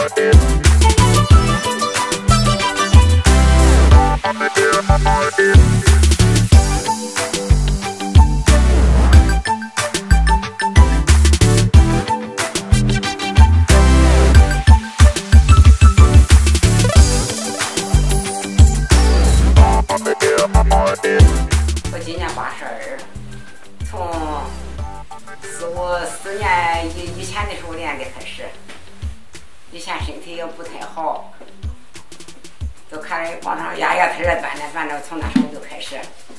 我今年82，从4年以前的时候练的开始，以前身体也不太好，都看着往上压压腿儿，锻炼，从那时候就开始。